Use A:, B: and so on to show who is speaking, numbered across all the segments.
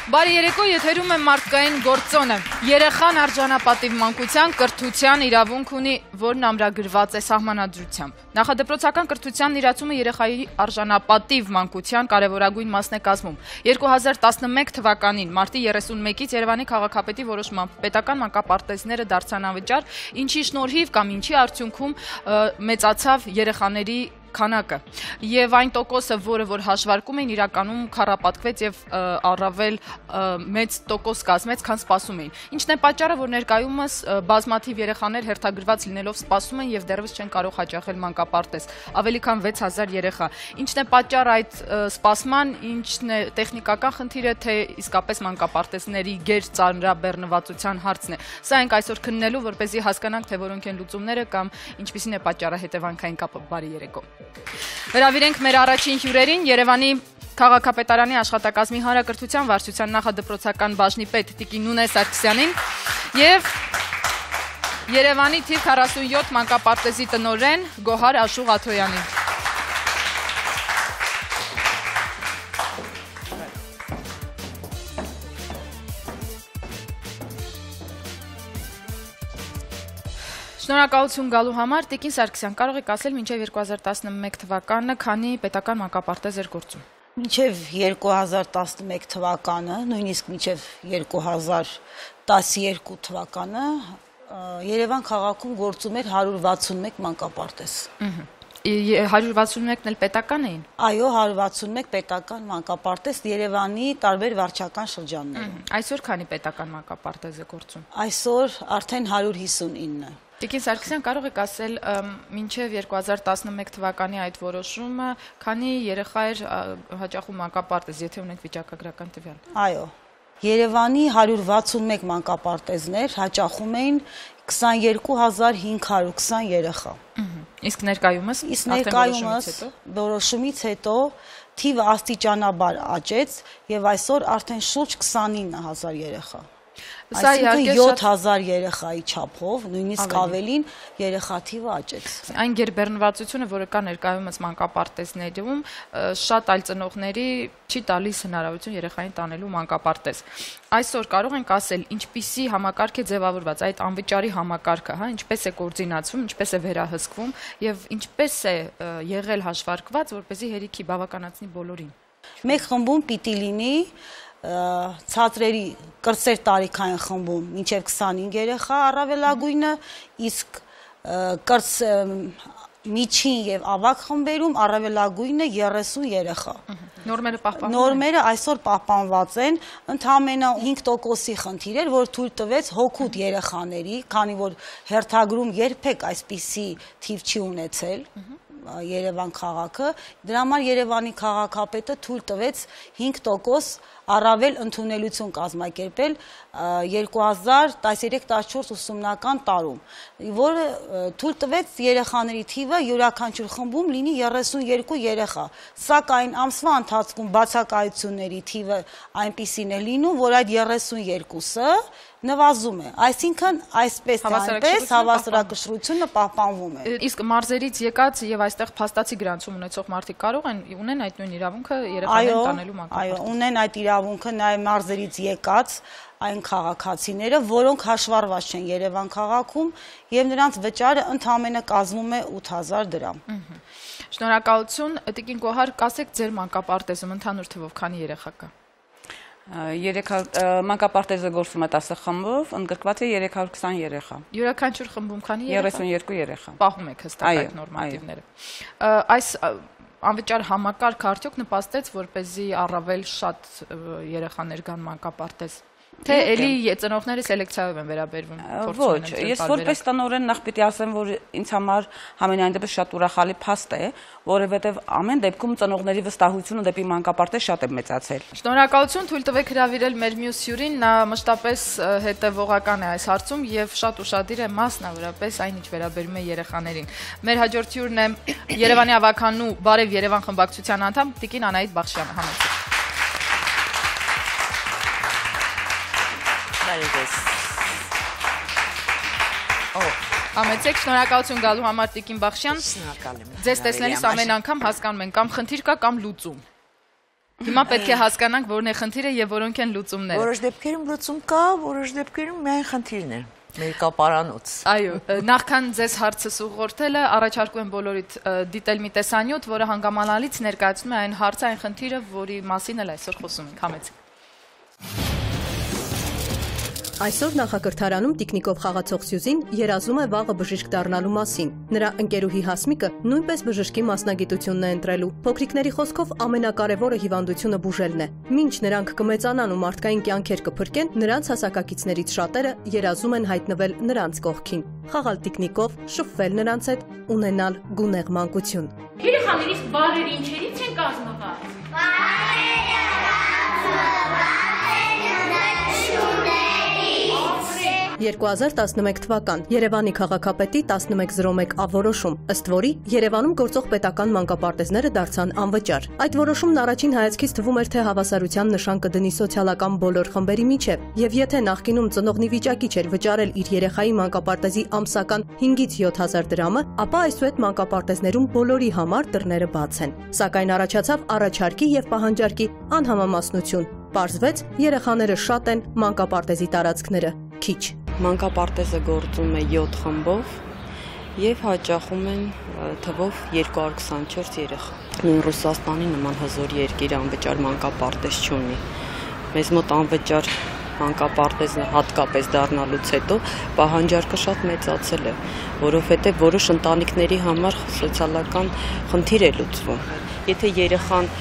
A: Բարի երեկո, եթերում է մարդկային գործոնը։ Երեխան արժանապատիվ մանկության կրթության իրավունք ունի, որն ամրագրված է սահմանադրությամբ։ Նախադպրոցական կրթության իրացումը երեխայի արժանապատիվ մանկության կարևորագույն մասն է կազմում։ 2011 թվականին մարտի 31-ից Երևանի քաղաքապետի որոշմամբ պետական մանկապարտեզները դարձան անվճար, ինչի շնորհիվ կամ ինչի արդյունքում մեծացավ երեխաների քանակը եւ այն տոկոսը, որը որ հաշվարկում էին, իրականում քառապատկվեց եւ առավել մեծ տոկոս կազմեց, քան սպասում էին։ Ինչն է պատճառը, որ ներկայումս բազմաթիվ երեխաներ հերթագրված լինելով սպասում են եւ դեռևս չեն կարող հաճախել մանկապարտեզ, ավելի քան 6000 երեխա։ Ինչն է պատճառը այդ սպասման, ինչն է տեխնիկական խնդիրը, թե իսկապես մանկապարտեզների գերծանրաբեռնվածության հարցն է։ Սա ենք այսօր քննելու, որպեսզի հասկանանք, թե որոնք են լուծումները կամ ինչպիսին է պատճառահետևանքային կապը։ Բարի երեկո։ Հրավիրենք մեր առաջին հյուրերին Երևանի քաղաքապետարանի աշխատակազմի հանրակրթության վարչության նախադպրոցական բաժնի պետ Տիկին Նունե Սարգսյանին եւ Երևանի թիվ 47 մանկապարտեզի տնօրեն Գոհար Աշուղ Աթոյանին։ Շնորհակալություն գալու համար, Տիկին Սարգսյան, կարող եք ասել մինչև 2011 թվականը քանի պետական մանկապարտեզ էր գործում։
B: Մինչև 2011 թվականը, նույնիսկ մինչև 2012 թվականը Երևան քաղաքում գործում էր 161 մանկապարտեզ։
A: 161-ն էլ պետական էին։
B: Այո, 161 պետական մանկապարտեզ Երևանի տարբեր վարչական շրջաններում։
A: Այսօր քանի պետական մանկապարտեզ է գործում։
B: Այսօր արդեն 159։
A: Տիկին Սարգսյան, կարող եք ասել մինչև 2011 թվականի այդ որոշումը, քանի երեխա էր հաճախում մանկապարտեզ, եթե ունենք վիճակագրական տվյալ։
B: Այո, Երևանի 161 մանկապարտեզներ հաճախում էին 22520 երեխա։
A: Իսկ ներկայումս
B: որոշումից հետո թիվը աստիճանաբար աճեց եւ այսօր արդեն շուրջ 29000 երեխա։ Այսինքն 7000 երեխայի չափով, նույնիսկ ավելին երեխա թիվը աճեց։
A: Այն գերբեռնվածությունը, որը կա ներկայումս մանկապարտեզներում, շատ այլ ծնողների չի տալիս հնարավորություն երեխային տանելու մանկապարտեզ։ Այսօր կարող ենք ասել, ինչպիսի համակարգ է ձևավորված այդ անվճարի համակարգը, ինչպես է կոորդինացվում, ինչպես է վերահսկվում եւ ինչպես է եղել հաշվարկված, որպեսզի հերիքի բավականացնի բոլորին։
B: Մեկ խմբում պիտի լինի ցածրերի կրտսեր տարիքային խմբում մինչև 25 երեխա առավելագույնը, իսկ միջին եւ ավագ խմբերում առավելագույնը 30 երեխա։ Նորմերը այսօր պահպանված են, ընդամենը 5%-ի խնդիր էր, որ թույլ տվեց հոգուտ երեխաների, քանի որ հերթագրում երբեք այսպիսի թիվ չի ունեցել Երևան քաղաքը, դրա համար Երևանի քաղաքապետը թույլ տվեց 5% առավել ընդունելություն կազմակերպել 2013-14 ուսումնական տարում, որը թույլ տվեց երեխաների թիվը յուրաքանչյուր խմբում լինի 32 երեխա, սակայն ամսվա ընթացքում բացակայությունների թիվը այնպիսին է լինում, որ այդ 32-ը նվազում է, այսինքն այսպես այնպես հավասարակշռությունը պահպանվում է։
A: Իսկ մարզերից եկած եւ այստեղ փաստացի գրանցում ունեցող մարդիկ կարող ունեն այդ նույն իրավունքը երեխաներին տանելու մանկապարտեզ։
B: Այո, ունեն այդ իրավունքը նաեւ մարզերից եկած այն քաղաքացիները, որոնք հաշվառված չեն Երևան քաղաքում եւ նրանց վճարը ընդամենը կազմում է 8000 դրամ։
A: Շնորհակալություն, Տիկին Գոհար, կասեք ձեր մանկապարտեզում ընդհանուր թվով քանի երեխա կա։
C: Մանկապարտեզը գործում է 10 խմբով, ընդգրկված է 320 երեխա։
A: Յուրաքանչյուր խմբում քանի երեխա։
C: 32 երեխա։
A: Պահում եք հստակ այդ նորմատիվները։ Այս անվճար համակարգը արդյոք նպաստեց, որպեսզի առավել շատ երեխաներ գան մանկապարտեզ։ Թե էլի ծնողները սելեկցիայով են վերաբերվում։
C: Ոչ, ես որպես տնօրեն նախ պիտի ասեմ, որ ինձ համար համենայն դեպս շատ ուրախալի փաստ է, որովհետև ամեն դեպքում ծնողների վստահությունը դեպի մանկապարտեզ շատ է մեծացել։
A: Շնորհակալություն, թույլ տվեք հրավիրել մեր մյուս հյուրին, նա մշտապես հետևողական է այս հարցում եւ շատ ուշադիր է մասնավորապես այն, ինչ վերաբերում է երեխաներին։ Մեր հաջորդ հյուրն է Երևանի ավականու Բարև Երևան խմբակցության անդամ Տիկին Անահիտ Բախշյանը, համեցեք։ Համեցեք, շնորհակալություն գալու համար Տիկին Բախշյան։ Ձեզ տեսնելիս ամեն անգամ հասկանում ենք կամ խնդիր կա, կամ լուծում։ Հիմա պետք է հասկանանք որն է խնդիրը եւ որոնք են լուծումները։
D: Որոշ դեպքերում լուծում կա, որոշ դեպքերում միայն խնդիրն է։ Մեր կապարանոց։
A: Այո, նախքան ձեզ հարցս ուղղորդելը առաջարկում եմ բոլորիդ դիտել մի տեսանյութ, որը հանգամանալից ներկայացնում է այն հարցը, այն խնդիրը, որի մասին էլ այսօր խոսում ենք, համեցեք։
E: Այսօր նախակրթարանում տիկնիկով խաղացող Սյուզին երազում է վաղը բժիշկ դառնալու մասին։ Նրա ընկերուհի Հասմիկը նույնպես բժշկի մասնագիտությունն է ընտրելու։ Փոքրիկների խոսքով ամենակարևորը հիվանդությունը բուժելն է։ Մինչ նրանք կմեծանան ու մարդկային կյանքեր կփրկեն, նրանց հասակակիցներից շատերը երազում են հայտնվել նրանց կողքին։ Խաղալ տիկնիկով, շփվել նրանց հետ, ունենալ գունեղ մանկություն։
F: Երեխաներից բարերը ինչերից են կազմված։
E: 2011 թվական Երևանի քաղաքապետի 1101 ավորոշում, ըստ որի Երևանում գործող պետական մանկապարտեզները դարձան անվճար։ Այդ որոշումն առաջին հայացքից թվում էր, թե հավասարության նշան կդնի սոցիալական բոլոր խմբերի միջև, եւ եթե նախկինում ծնողնի վիճակի չէր վճարել իր երեխայի մանկապարտեզի ամսական 5-ից 7000 դրամը, ապա այսուհետ մանկապարտեզներում բոլորի համար դռները բաց են։ Սակայն առաջացավ առաջարկի եւ պահանջարկի անհամամասնություն։ Պարզվեց, երեխաները շատ են, մանկապարտեզի տարածքները քիչ։
C: Մանկապարտեզը գործում է 7 խմբով եւ հաճախում են թվով 224 երեխա։ Ռուսաստանի նման հզոր երկիր անվճար մանկապարտեզ չունի։ Մեզ մոտ անվճար մանկապարտեզը հատկապես դառնալուց հետո պահանջարկը շատ մեծացել է, որովհետեւ որոշ ընտանիքների համար սոցիալական խնդիր է լուծվում։ Եթե երեխան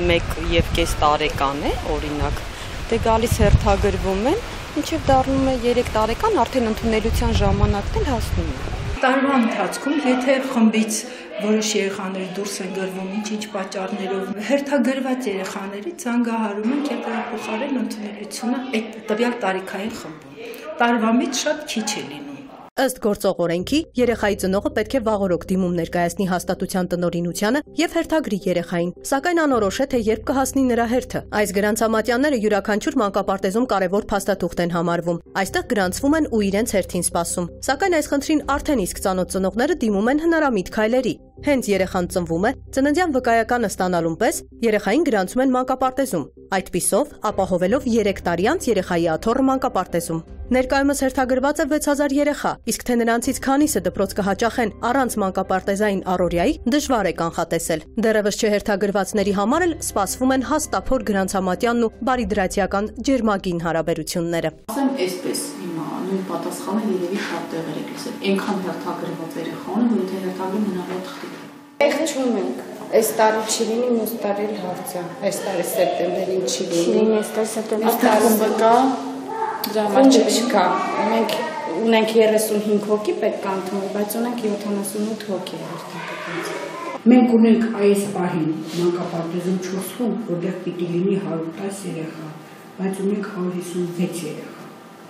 C: 1.5 տարեկան է, օրինակ, դե գալիս հերթագրվում են, մինչև դառնում է 3 տարեկան, արդեն ընդունելության ժամանակն էլ հասնում է։
G: Տարվա ընթացքում, եթե խմբից որոշ երեխաներ դուրս են գրվում, ինչ պատճառներով, հերթագրված երեխաների զանգահարում են եւ դրա փոխարեն ընդունելությունը այդ տվյալ տարիքային խմբում։ Տարվա մեջ շատ քիչ է լինում։
E: Ըստ գործող օրենքի, երեխայի ծնողը պետք է վաղօրոք դիմում ներկայացնի հաստատության տնօրինությանը եւ հերթագրի երեխային, սակայն անորոշ է, թե երբ կհասնի նրա հերթը։ Այս գրանցամատյանները յուրաքանչյուր մանկապարտեզում կարևոր փաստաթուղթ են համարվում։ Այստեղ գրանցվում են ու իրենց հերթին սպասում։ Սակայն այս խնդրին արդեն իսկ ծանոթ ծնողները դիմում են հնարամիտ քայլերի։ Հենց երեխան ծնվում է, ծննդյան վկայականը ստանալուն պես երեխային գրանցում են մանկապարտեզում, այդպիսով ապահովելով 3 տարի անց երեխայի աթոռը մանկապարտեզում։ Ներկայումս հերթագրված է 6000 երեխա, իսկ թե նրանցից քանիսը դպրոց կհաճախեն առանց մանկապարտեզային առօրյայի, դժվար է կանխատեսել։ Դեռևս չհերթագրվածների համար էլ սպասվում են հաստափոր գրանցամատյանն ու բարիդրացիական ջերմագին հարաբերությունները։
F: Ասեմ այսպես, հիմա նույն պատասխանը երևի շատ տեղեր եք լսել։ Այնքան հերթագրված երեխա ունեն, որ եթե հերթագրում հնարավոր թղթի։
H: Եղ չունենք։ Այս տարի չի լինի, մյուս տարի էլ հարց է։ Այս տարի սեպտեմբերին չի լինի։ Այս տարի սեպտեմբերին կա, դրամա չկա։ Մենք ունենք 35 հոգի պետք է ընդունել, բայց ունենք 78 հոգի հերթագրված։
G: Մենք ունենք այս պահին մանկապարտեզում 4 խումբ, որտեղ պիտի լինի 110 երեխա, բայց ունենք 156 երեխա։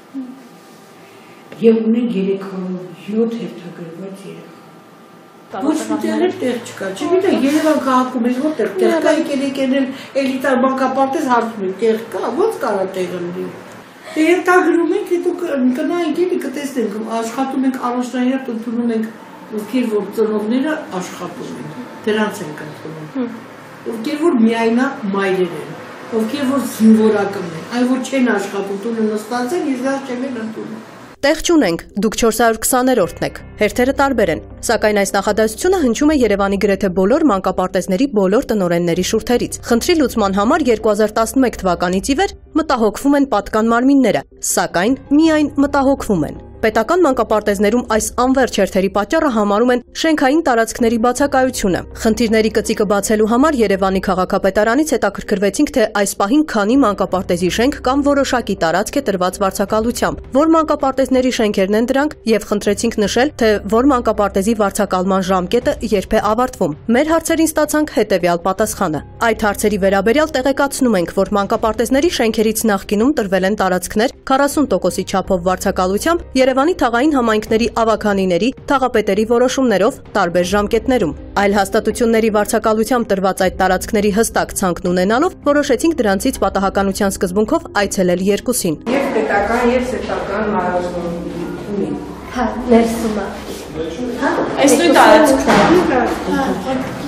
G: Եվ ունենք 307 հերթագրված երեխա։ Ոչ միտեղ տեղ չկա, չգիտեմ, Երևան քաղաքում ես որտեղ տեղ կա, եկել էլիտար մանկապարտեզ հարցում եք, տեղ կա, ո՞նց կարա տեղը լինի։ Դե հերթագրում ենք, հետո կնայենք էլի կտեսնենք, աշխատում ենք առաջնահերթ ընդունում ենք, ովքեր որ ծնողները աշխատում են, դրանց ենք ընդունում։ Ովքեր որ միայնակ մայրեր են, ովքեր որ զինվորական են, այն որ չեն աշխատում, տունը նստած են, ես դեռ չեմ ընդունում։
E: Տեղ չունենք, դուք 420-րդն եք, հերթերը տարբեր են, սակայն այս նախադասությունը հնչում է Երևանի գրեթե բոլոր մանկապարտեզների բոլոր տնօրենների շուրթերից։ Խնդրի լուծման համար 2011 թվականից ի վեր մտահոգվում են պատկան մարմինները, սակայն միայն մտահոգվում են։ Պետական մանկապարտեզներում այս անվերջ հերթերի պատճառը համարում են շենքային տարածքների բացակայությունը։ Խնդիրների կծիկը բացելու համար Երևանի քաղաքապետարանից հետաքրքրվեցինք, թե այս պահին քանի մանկապարտեզի շենք կամ որոշակի տարածք է տրված վարձակալությամբ, որ մանկապարտեզների շենքերն են դրանք, եւ խնդրեցինք նշել, թե որ մանկապարտեզի վարձակալման ժամկետը երբ է ավարտվում։ Մեր հարցերին ստացանք հետեւյալ պատասխանը։ Այդ հարցերի վերաբերյալ տեղեկացնում ենք, որ մանկապարտեզների շենքերից նախկինում տրվել են տարածքներ 40%-ի չափով վարձակալությամբ Երևանի թաղային համայնքների ավականիների, թաղապետերի որոշումներով տարբեր ժամկետներում։ Այլ հաստատությունների վարձակալությամբ տրված այդ տարածքների հստակ ցանկն ունենալով որոշեցինք դրանցից պատահականության սկզբունքով այցելել երկուսին։
G: Եվ պետական, եւ սեփական մարզում ունի։
H: Հա, ներսում է։
F: Այս նույն տարածքում։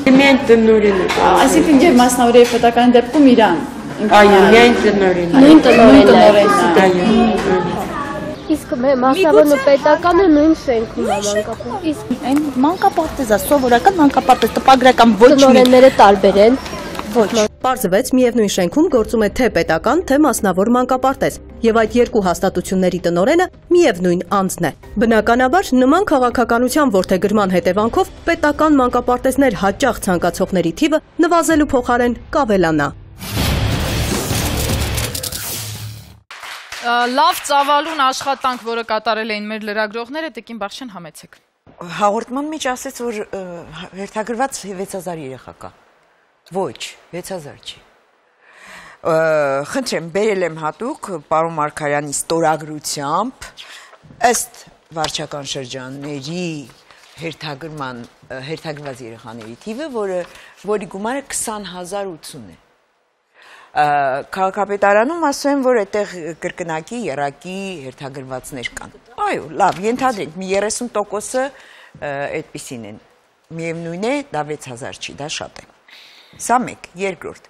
C: Միայն տնօրենը։
H: Այսինքն եւ մասնավորի պետական դեպքում իրան։
C: Այո, միայն տնօրենը։
H: Նույն տնօրենն
C: Այո։
I: Իսկ մասնավորն ու պետականը նույն շենքում է մանկապարտեզ։ Իսկ
B: Այն մանկապարտեզը սովորական մանկապարտեզ տպագրական ոչ մի
I: տնօրենները տարբեր են։
B: ոչ։
E: Պարզվեց միևնույն շենքում գործում է թե պետական, թե մասնավոր մանկապարտեզ, եւ այդ երկու հաստատությունների տնօրենը միևնույն անձն է։ Բնականաբար, նման քաղաքականության որդեգրման հետևանքով պետական մանկապարտեզներ հաճախ ցանկացողների թիվը նվազելու փոխարեն կավելանա։
A: Լավ ծավալուն աշխատանք, որը կատարել էին մեր լրագրողները, Տիկին Բախշյան, համեցեք։
D: Հաղորդման մեջ ասեց, որ հերթագրված 6000 երեխա կա։ Ոչ, 6000 չի։ Խնդրեմ, բերել եմ հատուկ պարոն Մարգարյանի ստորագրությամբ ըստ վարչական շրջանների հերթագրված երեխաների թիվը, որի գումարը 20080 է։ Քաղաքապետարանում ասում են, որ այդտեղ կրկնակի, եռակի հերթագրվածներ կան։ Այո, լավ, ենթադրենք, մի 30%-ը այդպիսին են։ Միևնույն է, դա 6000 չի, դա շատ է։ Սա մեկ, երկրորդ,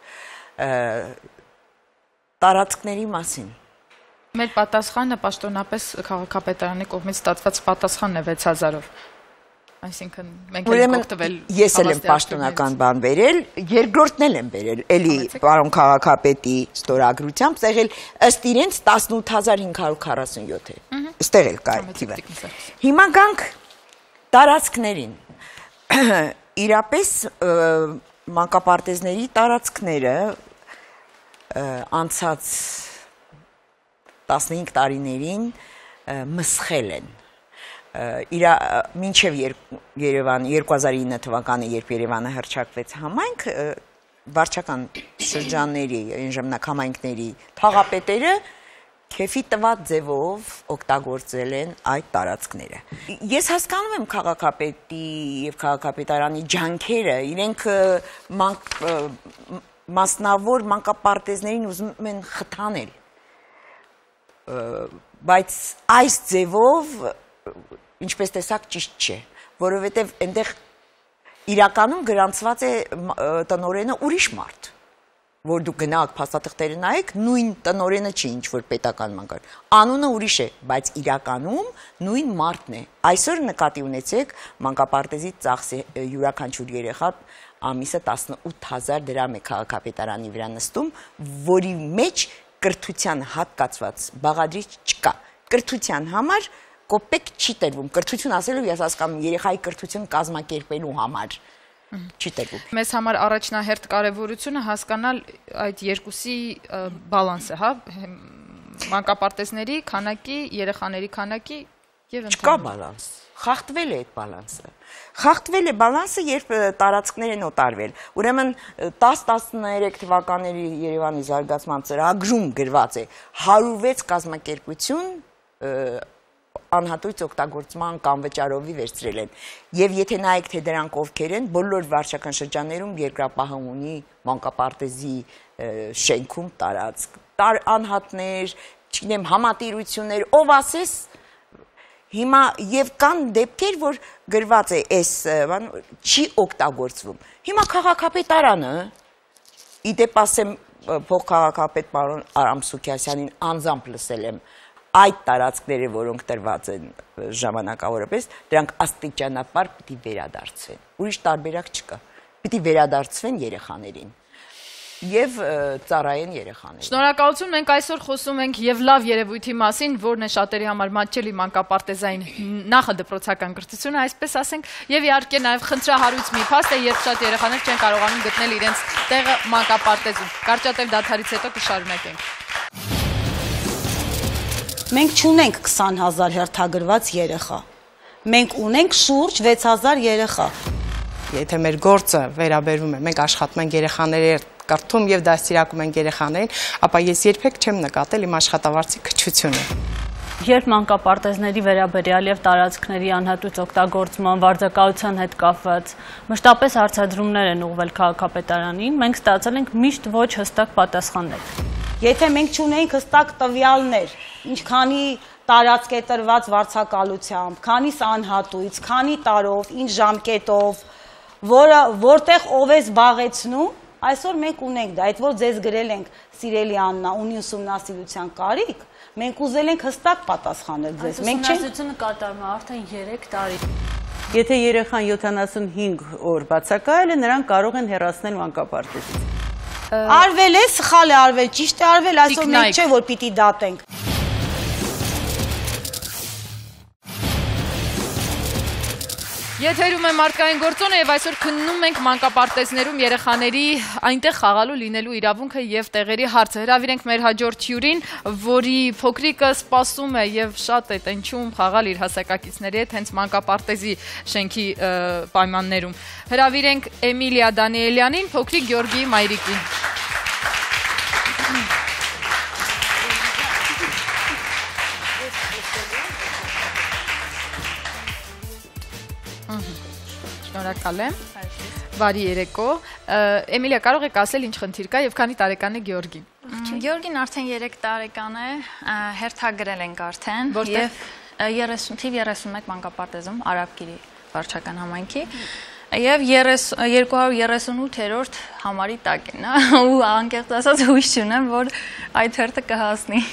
D: տարածքների մասին։
A: Մեր պատասխանը պաշտոնապես քաղաքապետարանի կողմից ստացված պատասխանն է 6000-ով։ Այսինքն մենք ենք օգտվել։
D: Ես էլ եմ պաշտոնական բան բերել, երկրորդն էլ եմ բերել, էլի պարոն քաղաքապետի ստորագրությամբ, եղել ըստ իրենց 18547 է։ Այստեղ էլ կա թիվը։ Հիմա գանք տարածքներին։ Իրապես մանկապարտեզների տարածքները անցած 15 տարիներին մսխել են։ Մինչև Երևան 2009 թվականը, երբ Երևանը հռչակվեց համայնք, վարչական շրջանների, այն ժամանակ համայնքների թաղապետերը քեֆի տված ձևով օգտագործել են այդ տարածքները։ Ես հասկանում եմ քաղաքապետի եւ քաղաքապետարանի ջանքերը, իրենք մասնավոր մանկապարտեզներին ուզում են խթանել, բայց այս ձևով ինչպես տեսակ ճիշտ չէ, որովհետև այնտեղ իրականում գրանցված է տնօրենը ուրիշ մարդ, որ դուք գնաք փաստաթղթերը նայեք, նույն տնօրենը չի, ինչ որ պետական մանկար, անունը ուրիշ է, բայց իրականում նույն մարդն է։ Այսօր նկատի ունեցեք մանկապարտեզի ծախսի յուրաքանչյուր երեխա ամիսը 18000 դրամ է քաղաքապետարանի վրա նստում, որի մեջ կրթության հատկացված բաղադրիչ չկա։ Կրթության համար կոպեկ չի տրվում, կրթություն ասելով ես հասկանում երեխայի կրթություն կազմակերպելու համար չի տրվում։
A: Մեզ համար առաջնահերթ կարևորությունը հասկանալ այդ երկուսի բալանսը, հա, մանկապարտեզների քանակի, երեխաների քանակի եւ
D: Չկա բալանս, խախտվել է այդ բալանսը։ Խախտվել է բալանսը, երբ տարածքներ են օտարվել։ Ուրեմն 10-13 թվականների Երևանի զարգացման ծրագրում գրված է 106 կազմակերպություն անհատույց օգտագործման կամ վճարովի վերցրել են։ Եվ եթե նայեք, թե դրանք ովքեր են, բոլոր վարչական շրջաններում երկրապահը ունի մանկապարտեզի շենքում տարածք, անհատներ, չգիտեմ, համատիրություններ, ով ասես, հիմա եւ կան դեպքեր, որ գրված է այս բան չի օգտագործվում։ Հիմա քաղաքապետարանը, իդեպ ասեմ փոխքաղաքապետ պարոն Արամ Սուքիասյանին անձամբ լսել եմ, այդ տարածքները, որոնք տրված են ժամանակավորապես, դրանք աստիճանաբար պիտի վերադարձվեն։ Ուրիշ տարբերակ չկա։ Պիտի վերադարձվեն երեխաներին եւ ծառայեն երեխաներին։
A: Շնորհակալություն, մենք այսօր խոսում ենք եւ լավ երևույթի մասին, որն է շատերի համար մատչելի մանկապարտեզային նախադպրոցական կրթությունը, այսպես ասենք, եւ իհարկե նաեւ խնդրահարույց մի փաստ է, երբ շատ երեխաներ չեն կարողանում գտնել իրենց տեղը մանկապարտեզում։ Կարճատև դադարից հետո կշարունակենք։
B: Մենք չունենք 20000 հերթագրված երեխա։ Մենք ունենք շուրջ 6000 երեխա։
J: Եթե մեր գործը վերաբերվում է, մենք աշխատում ենք երեխաների հետ կրթում եւ դաստիարակում ենք երեխաներին, ապա ես երբեք չեմ նկատել իմ աշխատավարձի քչությունը։
K: Երբ մանկապարտեզների վերաբերյալ եւ տարածքների անհատույց օգտագործման վարձակալության հետ կապված մշտապես հարցադրումներ են ուղղվել քաղաքապետարանին, մենք ստացել ենք միշտ ոչ հստակ պատասխաններ։
B: Եթե մենք չունենք հստակ տվյալներ, ինչքանի տարածք է տրված վարձակալությամբ, քանիս անհատույց, քանի տարով, ինչ ժամկետով, որտեղ ով է զբաղեցնում, այսօր մենք ունենք դա, այդ որ ձեզ գրել ենք սիրելի Աննա, ունի ուսումնասիրության կարիք, մենք ուզել ենք հստակ պատասխանել ձեզ։
K: Մենք ուսումնասիրությունը կատարվում է արդեն 3 տարի։
L: Եթե երեխան 75 օր բացակայել է, նրանք կարող են հեռացնել մանկապարտեզից։
B: Արվել է, սխալ է արվել, ճիշտ է արվել, այսօր մենք չէ որ պիտի դատենք։
A: Եթերում է մարդկային գործոնը եւ այսօր քննում ենք մանկապարտեզներում երեխաների այնտեղ խաղալու լինելու իրավունքը եւ տեղերի հարցը։ Հրավիրենք մեր հաջորդ հյուրին, որի փոքրիկը սպասում է եւ շատ է տնչում խաղալ իր հասակակիցների հետ հենց մանկապարտեզի շենքի պայմաններում։ Հրավիրենք Էմիլիա Դանիելյանին, փոքրիկ Գյորգիի մայրիկին։ Շնորհակալ եմ։ Բարի երեկո։ Էմիլիա, կարող եք ասել ինչ խնդիր կա եւ քանի տարեկան է Գյորգին։
M: Գյորգին արդեն 3 տարեկան է, հերթագրել ենք արդեն եւ 31 մանկապարտեզում Արաբկիրի վարչական համայնքի եւ 238-րդ համարի տակ են, ու անկեղծ ասած հույս չունեմ, որ այդ հերթը կհասնի։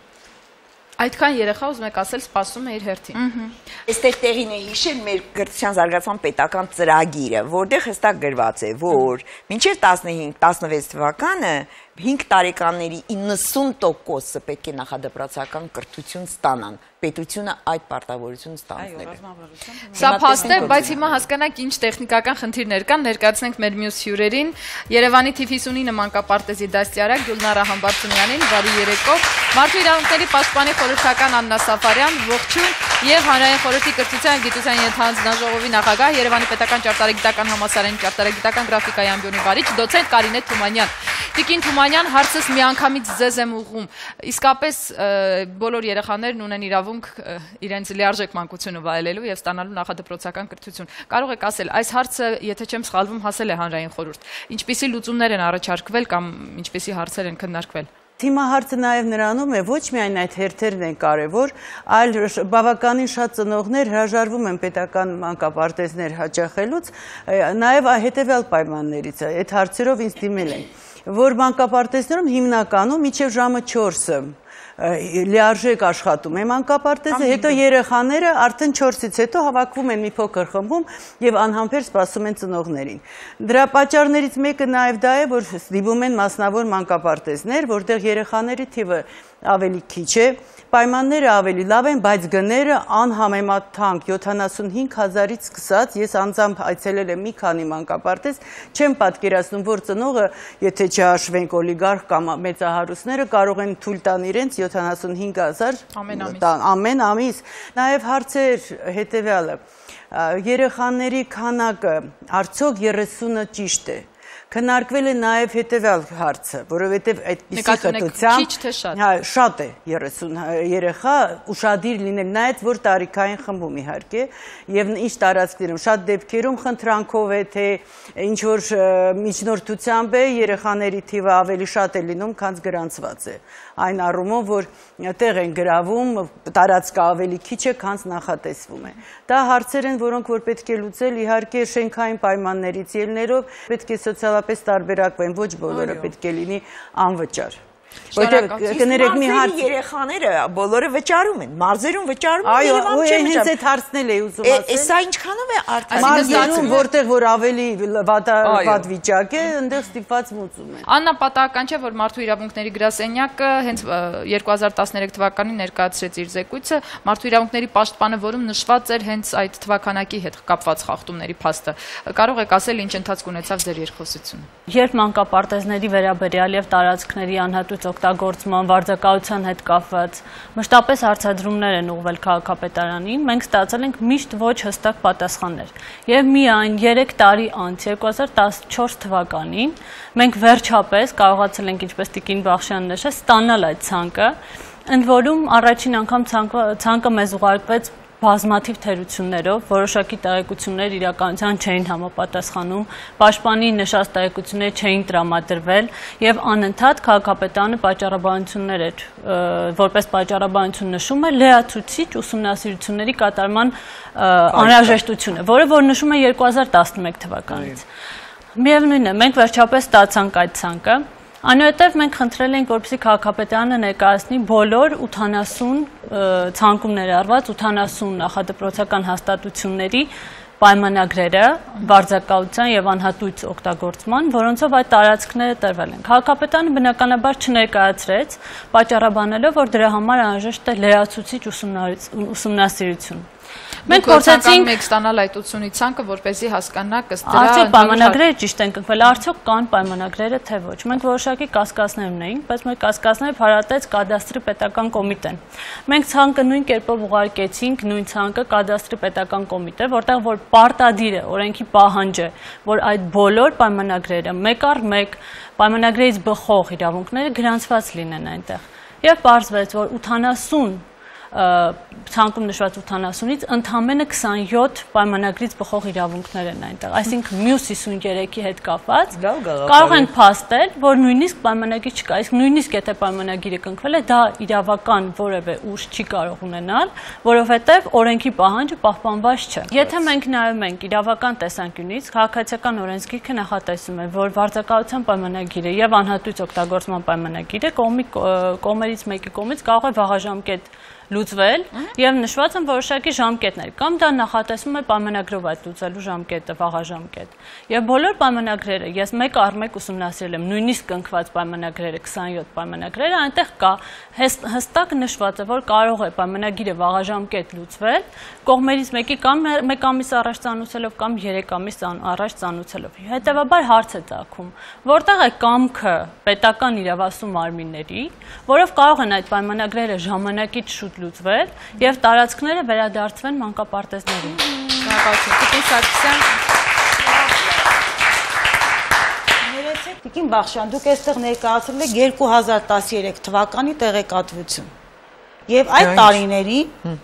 A: Այդքան երեխա ուզում եք ասել սպասում է իր հերթին։
D: Այստեղ տեղին է հիշել մեր կրթության զարգացման պետական ծրագիրը, որտեղ հստակ գրված է, որ մինչև 15-16 թվականը 5 տարեկանների 90%-ը պետք է նախադպրոցական կրթություն ստանան, պետությունը այդ պարտավորություն ստանձնել է։
A: Սա փաստ է, բայց հիմա հասկանանք ինչ տեխնիկական խնդիրներ կան, ներկայացնենք մեր մյուս հյուրերին, Երևանի Թիֆլիսունի մանկապարտեզի դաստիարակ Գյուլնարա Համբարձումյանին, բարի երեկո, Մարդու իրավունքների պաշտպանի խորհրդական Աննա Սաֆարյան, ողջույն, եւ Հանրային խորհրդի կրթության եւ գիտության ենթահանձնաժողովի նախագահ, Երևանի պետական ճարտարագիտական համալսարանի ճարտարագիտական գրաֆիկայի ամբիոնի վարիչ, դոցենտ Կարինե Թումանյան։ Տիկին Թումանյան, հարցս միանգամից ձեզ եմ ուղղում։ Իսկապես բոլոր երեխաներն ունեն իրավունք իրենց լիարժեք մանկությունը վայելելու եւ ստանալու նախադպրոցական կրթություն։ Կարող եք ասել, այս հարցը, եթե չեմ սխալվում, հասել է Հանրային խորհուրդ։ Ինչպիսի լուծումներ են առաջարկվել կամ ինչպիսի հարցեր են քննարկվել։
L: Հիմա հարցը նաև նրանում է, ոչ միայն այդ հերթերն են կարևոր, այլ բավականին շատ ծնողներ հրաժարվում են պետական մանկապարտեզներ հաճախելուց, նաև հետևյալ պայմաններից, այդ հարցերով ինձ դիմել են, որ մանկապարտեզներում հիմնականում մինչև ժամը 4-ը լիարժեք աշխատում է մանկապարտեզը, հետո երեխաները արդեն 4-ից հետո հավաքվում են մի փոքր խմբում եւ անհամբեր սպասում են ծնողներին։ Դրա պատճառներից մեկը նաեւ դա է, որ ստիպում են մասնավոր մանկապարտեզներ, որտեղ երեխաների թիվը ավելի քիչ է, պայմանները ավելի լավ են, բայց գները անհամեմատանք 75,000-ից սկսած, ես անձամբ այցելել եմ մի քանի մանկապարտեզ, չեմ պատկերացնում, որ ծնողը, եթե չհաշվենք օլիգարխ կամ մեծահարուստները, կարող են թույլ տան իրենց 75,000 ամեն ամիս։ Նաև հարցեր հետևյալը, երեխաների քանակը արդյոք 30-ը ճիշտ է։ Քննարկվել է նաև հետևյալ հարցը, որովհետև այդպիսի խտությամբ շատ է 30 երեխա ուշադիր լինել, նայած որ տարիքային խմբում իհարկե, եւ ինչ տարածքներում, շատ դեպքերում խնդրանքով է, թե ինչ որ միջնորդությամբ է, երեխաների թիվը ավելի շատ է լինում, քան գրանցված է։ Այն առումով, որ տեղ են գրավում, տարածքը ավելի քիչ է, քան նախատեսվում է։ Դա հարցեր են, որոնք որ պետք է լուծել, իհարկե շենքային պայմաններից ելներով, պետք է սոցիալապես տարբերակվեն, ոչ բոլորը պետք է լինի անվճար։
D: Կներեք մի հարց երեխաները բոլորը վճարում են, մարզերում վճարում են,
L: Երևանում չեն վճարում։ Հենց այդ հարցնել է ուզում ասել։
D: Սա ինչքանով է արդյոք
L: մարզերում, որտեղ որ ավելի վատ վիճակ է, այնտեղ ստիպված մուծում են։
A: Աննա, պատահական չէ, որ Մարդու իրավունքների գրասենյակը հենց 2013 թվականին ներկայացրեց իր զեկույցը, Մարդու իրավունքների պաշտպանը, որում նշված էր հենց այդ թվականակի հետ կապված խախտումների փաստը։ Կարող եք ասել ինչ ընթացք ունեցավ ձեր երկխոսությունը։
K: Երբ մանկապարտեզների վերաբերյալ եւ տարածքների անհատույց օգտագործման վարձակալության հետ կապված մշտապես հարցադրումներ են ուղղվել քաղաքապետարանին, մենք ստացել ենք միշտ ոչ հստակ պատասխաններ։ Եվ միայն 3 տարի անց 2014 թվականին մենք վերջապես կարողացել ենք, ինչպես Տիկին Բախշյանն նշեց, ստանալ այդ ցանկը, ընդ որում առաջին անգամ ցանկը մեզ ուղարկվեց բազմաթիվ թերություններով, որոշակի տեղեկություններ իրականության չէին համապատասխանում, պաշտպանի նշած տեղեկություններ չէին տրամադրվել եւ անընդհատ քաղաքապետարանը պատճառաբանություններ էր, որպես պատճառաբանություն նշում է լրացուցիչ ուսումնասիրությունների կատարման անհրաժեշտությունը, որը որ նշում է 2011 թվականից։ Միևնույն է, մենք վերջապես ստացանք այդ ցանկը, այնուհետև մենք խնդրել ենք, որպեսզի քաղաքապետարանը ներկայացնի բոլոր 80 ցանկում ներառված 80 նախադպրոցական հաստատությունների պայմանագրերը վարձակալության եւ անհատույց օգտագործման, որոնցով այդ տարածքները տրվել են։ Քաղաքապետարանը բնականաբար չներկայացրեց, պատճառաբանելով, որ դրա համար անհրաժեշտ է լրացուցիչ ուսումնասիրություն։
A: Մենք փորձեցինք մեկ ստանալ այդ 80-ի ցանկը, որպեսզի հասկանանք ըստ դրա
K: արդյոք պայմանագրերը ճիշտ են կնքվել, արդյոք կան պայմանագրերը, թե ոչ։ Մենք որոշակի կասկածներ ունեինք, բայց մեր կասկածները փարատեց կադաստրի պետական կոմիտեն։ Մենք ցանկը նույն կերպով ուղարկեցինք, նույն ցանկը կադաստրի պետական կոմիտե, որտեղ որ պարտադիր է, օրենքի պահանջ է, որ այդ բոլոր պայմանագրերը մեկ առ մեկ պայմանագրերից բխող իրավունքները գրանցված լինեն այնտեղ։ Եվ պարզվեց, որ 80 ցանկում նշված 80-ից ընդամենը 27 պայմանագրից բխող իրավունքներ են այնտեղ, այսինքն մյուս 53-ի հետ կապված կարող են փաստել, որ նույնիսկ պայմանագիր չկա, իսկ նույնիսկ եթե պայմանագիրը կնքվել է, դա իրավական որևէ ուժ չի կարող ունենալ, որովհետև օրենքի պահանջը պահպանված չէ։ Եթե մենք նայում ենք իրավական տեսանկյունից, քաղաքացիական օրենսգիրքը նախատեսում է, որ վարձակալության պայմանագիրը եւ անհատույց օգտագործման պայմանագիրը կողմերից մեկի կողմից կարող է վաղաժամկետ լուծվել եւ նշված են որոշակի ժամկետներ կամ դա նախատեսում է պայմանագրով այդ լուծելու ժամկետը վաղաժամկետ եւ բոլոր պայմանագրերը ես մեկ առ մեկ ուսումնասիրել եմ նույնիսկ կնքված պայմանագրերը 27 պայմանագրերը այնտեղ կա հստակ նշված է որ կարող է պայմանագիրը վաղաժամկետ լուծվել կողմերից մեկի կամ 1 ամիս առաջ ծանուցելով կամ 3 ամիս առաջ ծանուցելով հետեւաբար հարց է ծագում որտեղ է կամքը պետական իրավասու մարմինների որով կարող են այդ պայմանագրերը ժամանակից շուտ լուծվել եւ տարածքները վերադարձվեն մանկապարտեզներին։
A: Շնորհակալություն։ Տիկին Սարգսյան։
B: Ներեցեք, Տիկին Բախշյան, դուք այստեղ ներկայացրել եք 2013 թվականի տեղեկատվություն։ Եվ այդ տարիների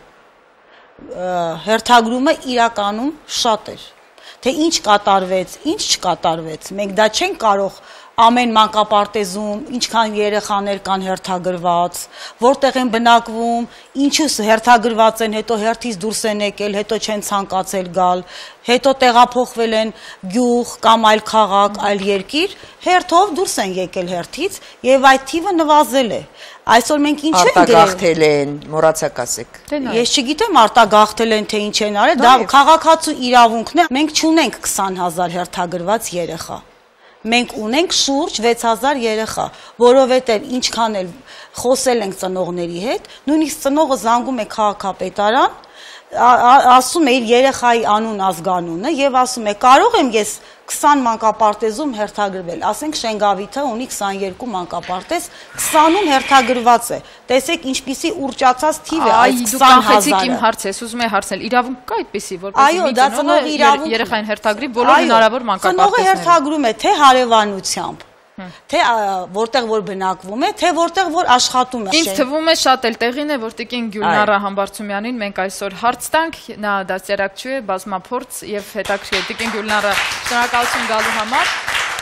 B: հերթագրումը իրականում շատ էր։ Թե ինչ կատարվեց, ինչ չկատարվեց։ Մենք դա չենք կարող ամեն մանկապարտեզում ինչքան երեխաներ կան հերթագրված, որտեղ են բնակվում, ինչու հերթագրված են, հետո հերթից դուրս են եկել, հետո չեն ցանկացել գալ, հետո տեղափոխվել են գյուղ կամ այլ քաղաք, այլ երկիր, հերթով դուրս են եկել հերթից եւ այդ թիվը նվազել է։ Այսօր մենք ինչ ենք գրել։
D: Արտագաղթել են, մոռացակ ասեք։
B: Ես չգիտեմ արտագաղթել են թե ինչ են արել, դա քաղաքացու իրավունքն է։ Մենք չունենք 20000 հերթագրված երեխա։ Մենք ունենք շուրջ 6000 երեխա, որովհետև ինչքան էլ խոսել ենք ծնողների հետ, նույնիսկ ծնողը զանգում է քաղաքապետարան, ասում է իր երեխայի անուն ազգանունը եւ ասում է կարող եմ ես 20 մանկապարտեզում հերթագրվել, ասենք Շենգավիթը ունի 22 մանկապարտեզ, 20-ում հերթագրված է։ Տեսեք ինչպիսի ուռճացած թիվ է այս 20000-ը։
A: Դուք կանխեցիք իմ հարցը, ես ուզում եմ հարցնել, իրավունք կա այդպեսի, որպեսզի մի ծնողը երեխային հերթագրի բոլոր հնարավոր մանկապարտեզները։
B: Ծնողը հերթագրում է թե հարևանությամբ, թե որտեղ որ բնակվում է, թե որտեղ որ աշխատում է։
A: Ինձ թվում է շատ էլ տեղին է, որ տիկին Գյուլնարա Համբարձումյանին մենք այսօր հարց տանք, նա դասերակցու է, բազմափորձ եւ հետաքրքիր է։ Տիկին Գյուլնարա, շնորհակալություն գալու համար։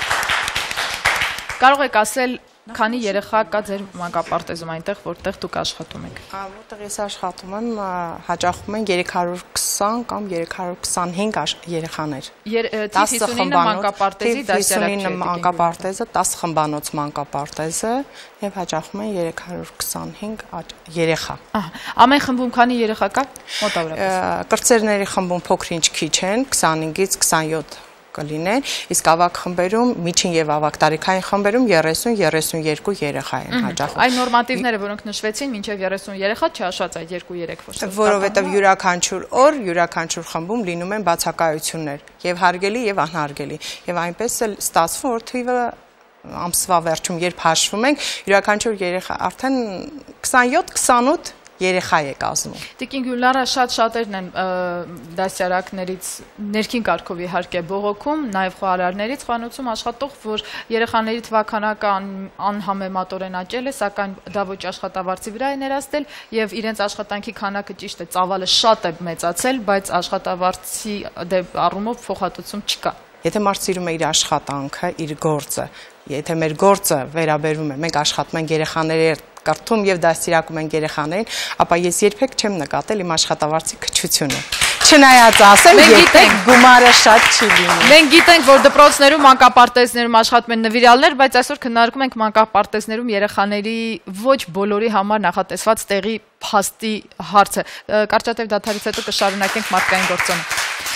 A: Կարող եք ասել քանի երեխա կա ձեր մանկապարտեզում այնտեղ, որտեղ դուք աշխատում եք։
J: Որտեղ ես աշխատում եմ, հաճախում են 320 կամ 325 երեխաներ։
A: 59 մանկապարտեզի դասերակցու է։
J: 59 մանկապարտեզը, 10 խմբանոց մանկապարտեզը եւ հաճախում են 325 երեխա։
A: Ամեն խմբում քանի երեխա կա մոտավորապես։
J: Կրծերների խմբում փոքր-ինչ քիչ են, 25-ից 27 կլինեն, իսկ ավագ խմբերում, միջին եւ ավագ տարիքային խմբերում 30-32 երեխա են հաճախում։
A: Այն նորմատիվները, որոնք նշվեցին, մինչեւ 30 երեխա չհաշված այդ 2-3 ոչ։
J: Որովհետեւ յուրաքանչյուր օր, յուրաքանչյուր խմբում լինում են բացակայություններ, եւ հարգելի եւ անհարգելի։ Եվ այնպես էլ ստացվում, որ թիվը ամսվա վերջում երբ հաշվում ենք, յուրաքանչյուր երեխա արդեն 27-28 երեխա է կազմում։
A: Տիկին Գյուլնարը շատերն են դասյարակներից ներքին կարգով իհարկե բողոքում, նաև խոհարարներից խանութում աշխատող, որ երեխաների թվաքանակը անհամեմատորեն աճել է, սակայն դա ոչ աշխատավարձի վրա է ներածել եւ իրենց աշխատանքի քանակը ճիշտ է, ծավալը շատ է մեծացել, բայց աշխատավարձի առումով փոխհատուցում չկա։
J: Եթե մարդ սիրում է իր աշխատանքը, իր գործը, եթե մեր գործը վերաբերվում է, մենք աշխատում ենք երեխաների հետ կրթում եւ դաստիարակում ենք երեխաներին, ապա ես երբեք չեմ նկատել իմ աշխատավարձի քչությունը։ Չնայած ասեմ, երբեք գումարը շատ չի լինում։
A: Մենք գիտենք, որ դպրոցներում մանկապարտեզներում աշխատում են նվիրյալներ, բայց այսօր քննարկում ենք մանկապարտեզներում երեխաների ոչ բոլորի համար նախատեսված տեղի փաստի հարցը։ Կարճատև դադարից հետո կշարունակենք մարդկային գործոնը։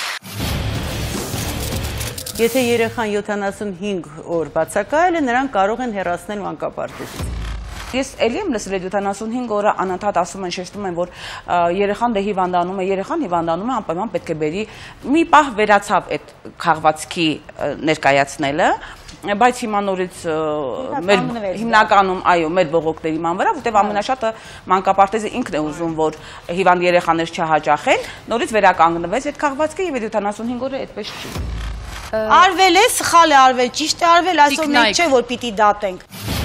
L: Եթե երեխան 75 օր բացակայել է, նրանք կարող են հեռացնել մանկապարտեզից։
F: Ես էլի եմ լսել 75 օրը անընդհատ ասում են, շեշտում են, որ երեխան դե հիվանդանում է, երեխան հիվանդանում է, անպայման պետք է բերի։ Մի պահ վերացավ այդ քաղվածքի ներկայացնելը, բայց հիմա նորից հիմնականում, այո, մեր բողոքների ման վրա, որտեղ ամենաշատը մանկապարտեզը ինքն է ուզում, որ հիվանդ երեխաներ չհաճախեն, նորից վերականգնվեց այդ քաղվածքը եւ 75 օրը այդպես չի։
B: Արվել է, սխալ է արվել, ճիշտ է արվել, այսօր մենք չէ որ պիտի դատենք։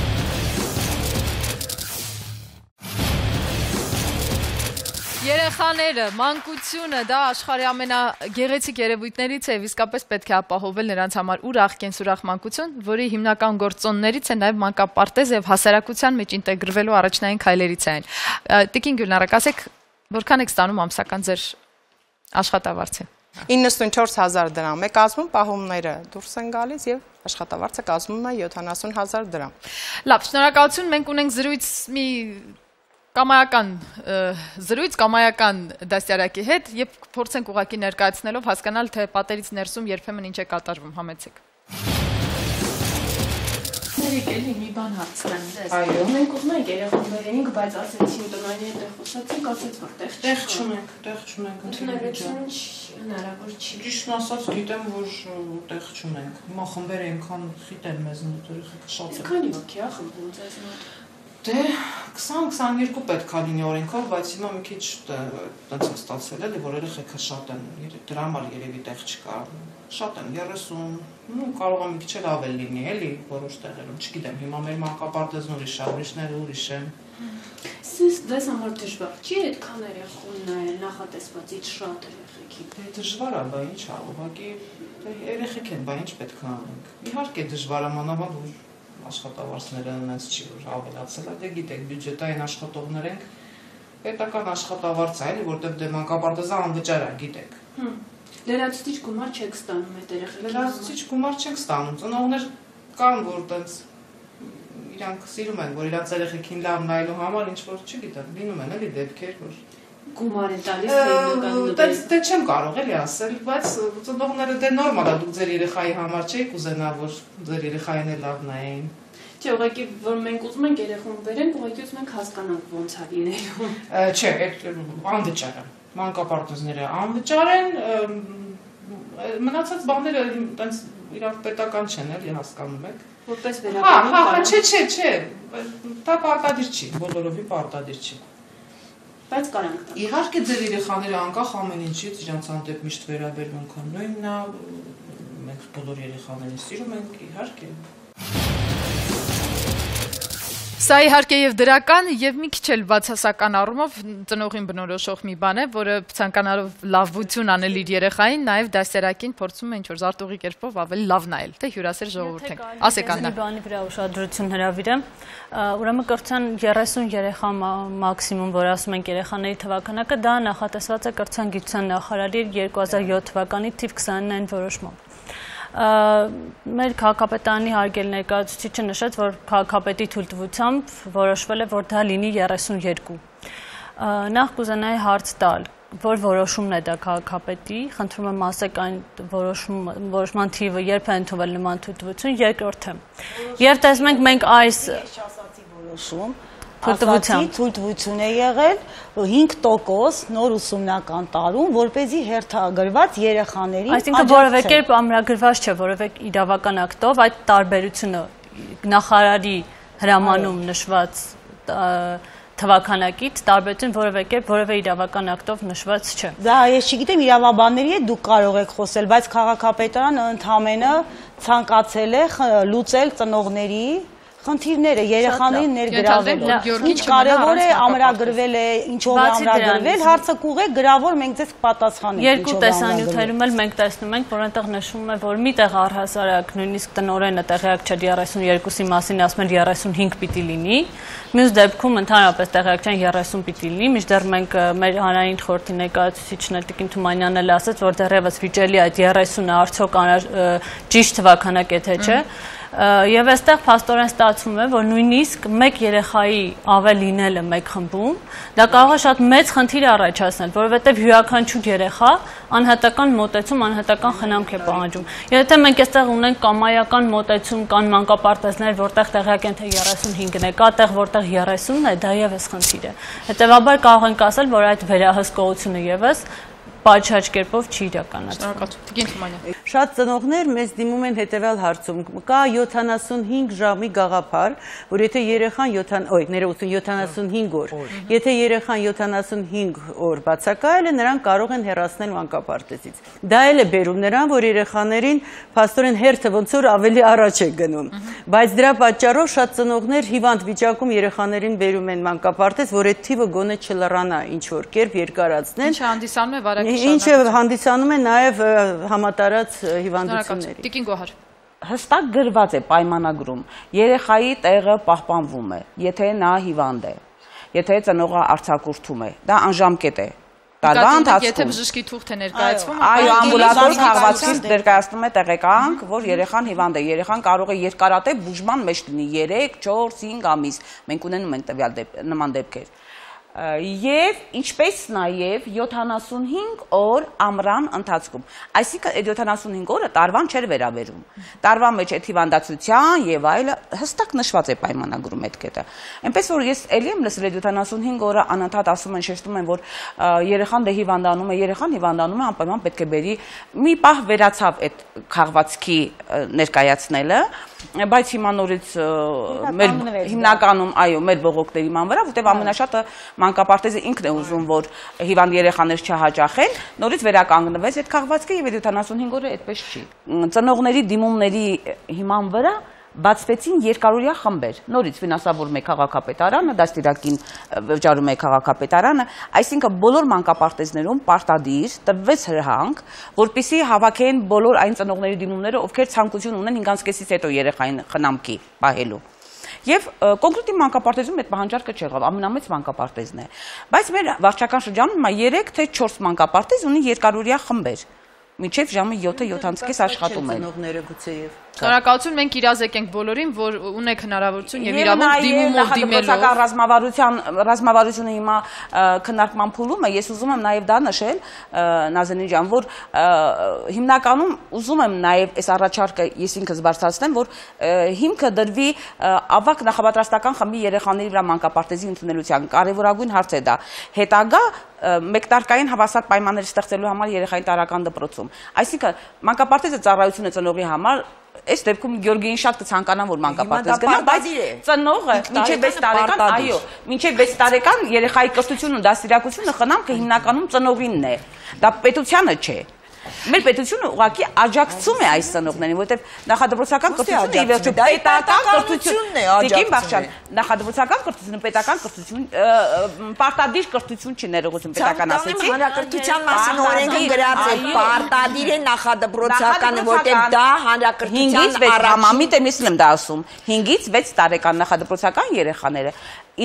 A: Երեխաները, մանկությունը դա աշխարհի ամենագեղեցիկ երևույթներից է, իսկապես պետք է ապահովել նրանց համար ուրախ կենսուրախ մանկություն, որի հիմնական գործոններից է նաև մանկապարտեզ եւ հասարակության մեջ ինտեգրվելու առաջնային քայլերից է այն։ Տիկին Գյուլնարակ, ասեք, որքան եք ստանում ամսական ձեր աշխատավարձը։
J: 94,000 դրամ է կազմում, պահումները դուրս են գալիս եւ աշխատավարձը կազմում է 70,000 դրամ։
A: Լավ, շնորհակալություն, մենք ունենք զրույց մի կամայական դաստիարակի հետ եւ փորձենք ուղղակի ներկայացնելով հասկանալ թե պատերից ներսում երբեմն ինչ է կատարվում, համեցեք։
F: Ներեք էլի մի բան հարցնեմ ձեզ։ Այո, մենք ուզում ենք երեխան բերենք, բայց ասեցին տնային հետ խոսացինք, ասեց որ տեղ չունենք, ընդհանրապես հնարավոր չի։ Ճիշտն ասած գիտեմ, որ տեղ չունենք։ Հիմա խմբեր այնքան խիտ են մեզ մոտ, երեխեքը շատ են։ Քանի հոգի է խմբում ձեզ մոտ։ Դե 20-22 պետք է լինի օրենքով, բայց հիմա մի քիչ տենց է ստացվել էլի, որ երեխեքը շատ են, դրա համար երևի տեղ չկա, շատ են 30, կարող է մի քիչ էլ ավել լինի էլի, որոշ տեղերում, չգիտեմ, հիմա մեր մանկապարտեզն ուրիշ է, ուրիշները ուրիշ են։ Ձեզ համար դժվար չի այդքան երեխուն նայել նախատեսվածից շատ երեխեքի։ Դե դժվար է, բա ինչ է, ուղղակի երեխեք են, բա ինչ պետք է անենք։ Իհարկե դժվար է, մանավանդ որ աշխատավարձները այնպես չի որ ավելացել է, դե գիտեք, բյուջետային աշխատողներ ենք, պետական աշխատավարձ է, որտեղ դե մանկապարտեզը անվճար է, գիտեք։ Լրացուցիչ գումար չեք ստանում այդ երեխեքին։ Լրացուցիչ գումար չենք ստանում, ծնողներ կան, որ տենց իրանք սիրում են, որ իրանց երեխեքին լավ նայելու համար ինչ որ չգիտեմ, լինում են էլի դեպքեր, որ գումար են տալիս հիմնականում։ Դե չեմ կարող էլի ասել, բայց ծնողները դե նորմալ է, դուք ձեր երեխայի համար չեք ուզենա, որ ձեր երեխային էլ լավ նայեն։ Չէ, ուղղակի որ մենք ուզում ենք երեխուն բերենք, ուղղակի ուզում ենք հասկանանք ոնց է լինելու։ Չէ, այդ անվճար է։ Մանկապարտեզները անվճար են, մնացած բաները տենց իրանք պետական չեն, էլի հասկանում եք։ Որպես վերաբերում։ Չէ, դա պարտադիր չի, բոլորովին պարտադիր չի։ Բայց կարանք տա։ Իհարկե ձեր երեխաները անկախ ամեն ինչից իրանց հանդեպ միշտ վերաբերմունքը նույնն է, մենք բոլոր երեխաներին սիրում ենք, իհարկե։
A: Սա իհարկե եւ դրական եւ մի քիչ էլ բացասական առումով ծնողին բնորոշող մի բան է, որը ցանկանալով լավություն անել իր երեխային, նաեւ դասերակին փորձում է ինչ-որ զարտուղի կերպով ավելի լավ նայել, թե հյուրասեր ժողովուրդ ենք։ Ասեք Աննա։ Մի բանի վրա
K: ուշադրություն հրավիրեմ, ուրեմն կրթության 30 երեխա մաքսիմում, որ ասում ենք երեխաների թվականակը, դա նախատեսված է կրթության գիտության նախարարի 2007 թվականի թիվ 29-ին որոշմամբ։ Մեր քաղաքապետարանի հարգելի ներկայացուցիչը նշեց, որ քաղաքապետի թույլտվությամբ որոշվել է, որ դա լինի 32։ Նախ կուզենայի հարց տալ, որ որոշումն է դա քաղաքապետի, խնդրում եմ ասեք այն որոշման թիվը երբ է ընդունվել նման թույլտվություն, երկրորդը։ Եվ տեսնում ենք մենք այս
B: որոշում թույլտվություն է եղել 5% նոր ուսումնական տարում, որպեսզի հերթագրված երեխաներին
K: այսինքն որևէ կերպ ամրագրված չէ, որևէ իրավական ակտով այդ տարբերությունը նախարարի հրամանում նշված թվականակից տարբերություն որևէ կերպ որևէ իրավական ակտով նշված չէ։
B: Դա ես չգիտեմ իրավաբանների հետ դուք կարող եք խոսել, բայց քաղաքապետարանը ընդհանրապես ցանկացել է լուծել ծնողների խնդիրները, երեխաներին ներգրավելը։ Ինչ կարևոր է, ամրագրվել է, ինչով է ամրագրվել, հարցը կուղեք, գրավոր մենք ձեզ կպատասխանենք։
K: Երկու տեսանյութերում էլ մենք տեսնում ենք, որ այնտեղ նշվում է, որ միտեղ առհասարակ նույնիսկ տնօրենը տեղյակ չէ 32-ի մասին, ասում են 35 պիտի լինի, մյուս դեպքում ընդհանրապես տեղյակ չեն 30 պիտի լինի, մինչդեռ մենք մեր հանրային խորհրդի ներկայացուցիչն Տիկին Թումանյանն էլ ասաց, որ դեռևս վիճելի այդ 30-ը արդյոք ճիշտ թվականակ է թե չէ։ Եվ այստեղ փաստորեն ստացվում է, որ նույնիսկ մեկ երեխայի ավել լինելը մեկ խմբում, դա կարող է շատ մեծ խնդիր առաջացնել, որովհետև յուրաքանչյուր երեխա անհատական մոտեցում, անհատական խնամք է պահանջում։ Եթե մենք այստեղ ունենք կամայական մոտեցում, կան մանկապարտեզներ, որտեղ տեղյակ են թե 35-ն է, կա տեղ, որտեղ 30-ն է, դա եւս խնդիր է։ Հետևաբար կարող ենք ասել, որ այդ վերահսկողությունը եւս պատշաճ կերպով չի իրականացվում։
L: Շատ ծնողներ մեզ դիմում են հետևյալ հարցում, կա 75 ժամի գաղափար, որ եթե երեխան 75 օր, եթե երեխան 75 օր բացակայել է, նրան կարող են հեռացնել մանկապարտեզից։ Դա էլ է բերում նրան, որ երեխաներին փաստորեն հերթը ոնց որ ավելի առաջ է գնում, բայց դրա պատճառով շատ ծնողներ հիվանդ վիճակում երեխաներին բերում են մանկապարտեզ, որ այդ թիվը գոնե չլռանա ինչ որ կերպ երկարացնել։
A: Ինչ հանդիսանում է վարակի
L: Ինչը հանդիսանում է նաև համատարած հիվանդությունների։
A: Տիկին Գոհար։
N: Հստակ գրված է պայմանագրում, երեխայի տեղը պահպանվում է, եթե նա հիվանդ է, եթե ծնողը արձակուրդում է, դա անժամկետ է։
A: Եթե բժշկի թուղթ է ներկայացվում,
N: այո, ամբուլատոր քաղաքացին ներկայացնում է տեղեկանք, որ երեխան հիվանդ է, երեխան կարող է երկարատև բուժման մեջ լինի 3, 4, 5 ամիս։ Մենք ունենում ենք տվյալ նման դեպքեր։ Եվ ինչպես նաև 75 օր ամռան ընթացքում։ Այսինքն այդ 75 օրը տարվան չէր վերաբերում։ Տարվա մեջ այդ հիվանդացության եւ այլը հստակ նշված է պայմանագրում այդ կետը։ Այնպես որ ես ելի եմ լսել այդ 75 օրը անընդհատ ասում են, շեշտում են, որ երեխան դե հիվանդանում է, երեխան հիվանդանում է, անպայման պետք է բերի։ Մի պահ վերացավ այդ քաղվածքի ներկայացնելը, բայց հիմա նորից մեր հիմնականում այո մեր բողոքների ման վրա, որտեղ ամենաշատը մանկապարտեզը ինքն է ուզում, որ հիվանդ երեխաներ չհաճախեն, նորից վերականգնվեց այդ քաղվածքը եւ 75 օրը այդպես չի։ Ծնողների դիմումների հիման վրա բացվեցին երկարօրյա խմբեր, նորից ֆինանսավորում է քաղաքապետարանը, դաստիարակին վճարում է քաղաքապետարանը, այսինքն բոլոր մանկապարտեզներում պարտադիր տրվեց հրահանգ, որպեսզի հավաքեն բոլոր այն ծնողների դիմումները, ովքեր ցանկություն ունեն 5-ից հետո երեխային խնամքի պահելու։ Եվ կոնկրետ մանկապարտեզում այդ պահանջարկը չեղավ, ամենամեծ մանկապարտեզն է։ Բայց մեր վարչական շրջանում հիմա 3 թե 4 մանկապարտեզ ունի երկարօրյա խմբեր։ Մինչև ժամը 7-7:30 աշխատում են։
A: Շնորհակալություն, մենք իրազեկենք բոլորին, որ ունեք հնարավորություն եւ իրավունք դիմումով դիմելու։
N: Ռազմավարությունը հիմա քննարկման փուլում է, ես ուզում եմ նաեւ դա նշել, Նազենին ջան, որ հիմնականում ուզում եմ նաեւ այս առաջարկը ես ինքս բարձրացնեմ, որ հիմքը դրվի ավակ նախապատրաստական խմբի երեխաների վրա մանկապարտեզի ընդունելության։ Կարևորագույն հարց է դա։ Հետագա մեկտարկային հավասար պայմաններ ստեղծելու համար երեխային տարրական դպրոցում։ Այսինքն մանկապարտեզը ծառայություն է ծնողի համար, այս դեպքում Գյորգին շատ կցանկանա, որ մանկապարտեզ գնա, բայց ծնողը մինչև 6 տարեկան, այո, մինչև 6 տարեկան երեխայի կրթությունն ու դաստիարակությունը խնամքը հիմնականում ծնողինն է։ Դա պետությանը չէ։ Մեր պետությունը ուղղակի աջակցում է այս ծնողներին, որովհետև նախադպրոցական կրթությունը ի վերջո պետական կրթությունն է աջակցում։ Նախադպրոցական կրթությունը պետական կրթություն, պարտադիր կրթություն չի ներողություն պետական ասեցի։
D: Հանրակրթության մասին օրենքին գրած է պարտադիր է նախադպրոցականը, որովհետև դա հանրակրթության
N: համամիտ եմ եմ դա ասում։ 5-ից 6 տարեկան նախադպրոցական երեխաները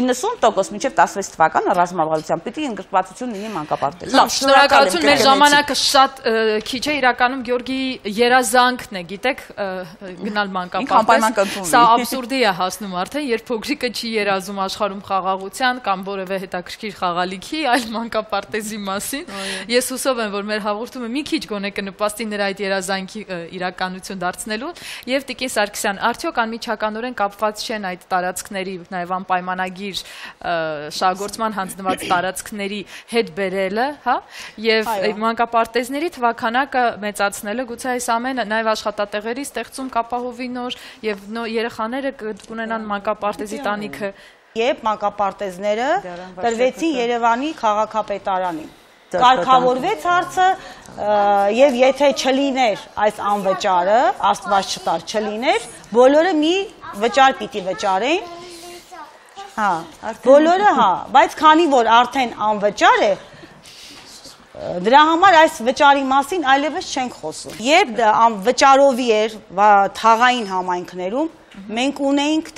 N: 90% մինչև 16 թվականը ռազմավարությամբ պիտի ընդգրկվածություն լինի մանկապարտեզում։
A: Լավ, շնորհակալություն, մեր ժամանակը շատ քիչ է, իրականում Գյորգի երազանքն է, գիտեք, գնալ մանկապարտեզ։ Սա աբսուրդի է հասնում արդեն, երբ փոքրիկը չի երազում աշխարհում խաղաղության կամ որևէ հետաքրքիր խաղալիքի, այլ մանկապարտեզի մասին։ Ես հուսով եմ, որ մեր հաղորդումը մի քիչ գոնե կնպաստի նրա այդ երազանքի իրականություն դարձնելուն։ Եվ Տիկին Սարգսյան, արդյոք անմիջականորեն կապված չեն այդ տարածքների նաև անպայմանագիր շահգործման հանձնված տարածքների հետ բերելը, հա, եւ մանկապարտեզների թվականակը մեծացնելը, գուցե այս ամենը նաեւ աշխատատեղերի ստեղծում կապահովի նոր եւ երեխաները կունենան մանկապարտեզի տանիքը
B: Երբ մանկապարտեզները տրվեցին Երևանի քաղաքապետարանին։ Կարգավորվեց հարցը եւ եթե չլիներ այս անվճարը, Աստված չտար չլիներ, բոլորը մի վճար պիտի վճարեն։ Հա, բոլորը հա, բայց քանի որ արդեն անվճար է, դրա համար այս վճարի մասին այլևս չենք խոսում։ Երբ վճարովի էր թաղային համայնքներում, մենք ունեինք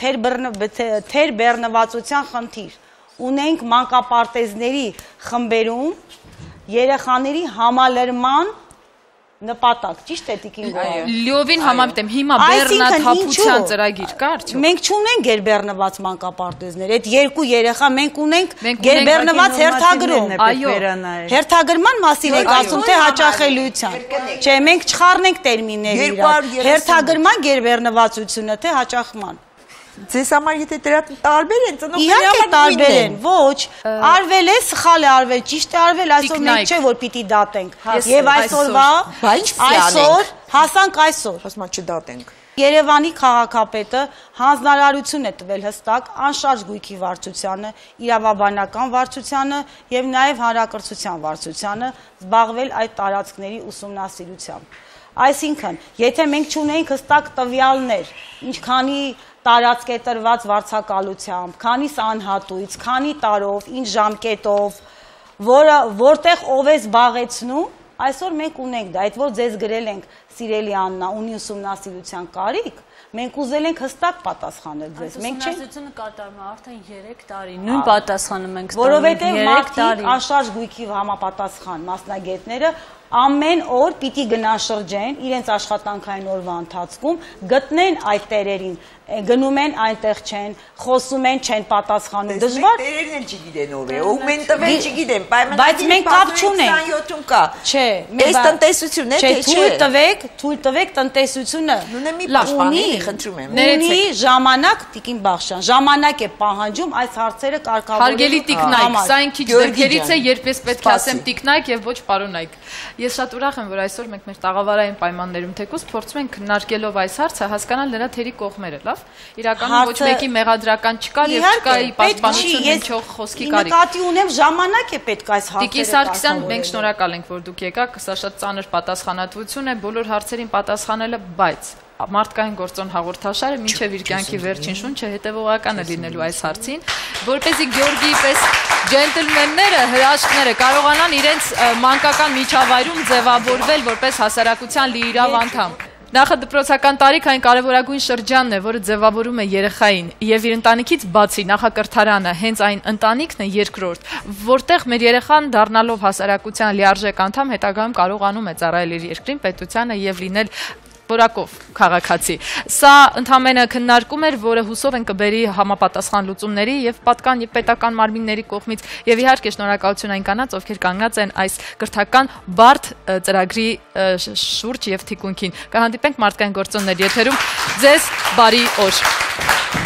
B: թերբեռնվածության խնդիր, ունենք մանկապարտեզների խմբերում երեխաների համալրման նպատակ, ճիշտ է Տիկին Գոհար։
A: Լիովին համեմատ եմ, հիմա բեռնաթափության ծրագիր կար, չէ՞։
B: Մենք չունենք գերբեռնված մանկապարտեզներ, այդ երկու երեխա մենք ունենք գերբեռնված հերթագրում, այո։ Հերթագրման մասին եք ասում, թե հաճախելիության։ Չէ, մենք չխառնենք տերմինները իրար։ Հերթագրման գերբեռնվածությունը, թե հաճախման։
D: Ձեզ համար եթե դրա տարբեր են, ծնողների
B: համար տարբեր են, ոչ, արվել է, սխալ է արվել, ճիշտ է արվել, այսօր մենք չէ որ պիտի դատենք։ Եվ այսօրվա, այսօր, հասանք այսօր,
D: ասма չդատենք։
B: Երևանի քաղաքապետը հանձնարարություն է տվել հստակ անշարժ գույքի վարչությանը, իրավաբանական վարչությանը եւ նաեւ հանրակրթության վարչությանը զբաղվել այդ տարածքների ուսումնասիրությամբ։ Այսինքն, եթե մենք չունենք հստակ տվյալներ, ինչքանի տարածք է տրված վարձակալությամբ, քանիս անհատույց, քանի տարով, ինչ ժամկետով, որտեղ ով է զբաղեցնում, այսօր մենք ունենք դա, այդ որ ձեզ գրել ենք սիրելի Աննա, ունի ուսումնասիրության կարիք, մենք ուզել ենք հստակ պատասխանել ձեզ։
K: Մենք չենք ուսումնասիրությունը կատարվում է արդեն 3 տարի, նույն պատասխանը մենք ստանում
B: որովհետև մարդիկ անշարժ գույքի համապատասխան մասնագետները ամեն օր պիտի գնան շրջեն իրենց աշխատանքային օրվա ընթացքում, գտնեն այդ տերերին, գնում են այնտեղ չեն, խոսում են, չեն պատասխանում, դժվար։
D: Տերերն էլ չգիտեն ով է, ում են տվել չգիտեն,
B: բայց մենք կապ չունենք։
D: 27-ում կա։
B: Չէ,
D: այս տնտեսությունն է, թե
B: չէ։ Թույլ տվեք տնտեսությունը։
D: Նույնը մի պաշտպանելի, խնդրում եմ։
B: Ունի ժամանակ, Տիկին Բախշյան, ժամանակ է պահանջում այս հարցերը կարգավորելու։
A: Հարգելի տիկնայք, սա ինքիչ դեպքերից է, երբ ես պետք է ասեմ տիկնայք եւ ոչ պարոնայք։ Ես շատ ուրախ եմ, որ այսօր մենք մեր տաղավարային պայմաններում թեկուզ փորձում ենք քննարկելով այս հարցը հասկանալ նրա թերի կողմերը, լավ։ Իրականում ոչ մեկի մեղադրական չկար եւ չկա պաշտպանություն հնչող խոսքի կարիք։
B: Նկատի ունեմ ժամանակ է պետք այս հարցերը։
A: Տիկին Սարգսյան, մենք շնորհակալ ենք, որ դուք եկաք, սա շատ ծանր պատասխանատվություն է բոլոր հարցերին պատասխանելը, բայց մարդկային գործոն հաղորդաշարը մինչև իր կյանքի վերջին շունչը հետևողական է լինելու այս հարցին, որպեսզի Գյորգիի պես ջենտլմենները, հրաշքները կարողանան իրենց մանկական միջավայրում ձևավորվել որպես հասարակության լիիրավ անդամ։ Նախադպրոցական տարիք այն կարևորագույն շրջանն է, որը ձևավորում է երեխային եւ իր ընտանիքից բացի նախակրթարանը հենց այն ընտանիքն է երկրորդ, որտեղ մեր երեխան դառնալով հասարակության լիարժեք անդամ հետագայում կարողանում է ծառայել իր երկրին, պետությանը եւ լինել որակով քաղաքացի։ Սա ընդհանրապես քննարկում էր, որը հուսով են կբերի համապատասխան լուծումների եւ պատկան եւ պետական մարմինների կողմից եւ իհարկե շնորհակալություն այն կանանց, ովքեր կանգնած են այս կրթական բարդ ծրագրի շուրջ եւ թիկունքին։ Կհանդիպենք մարդկային գործոնների եթերում։ Ձեզ բարի օր։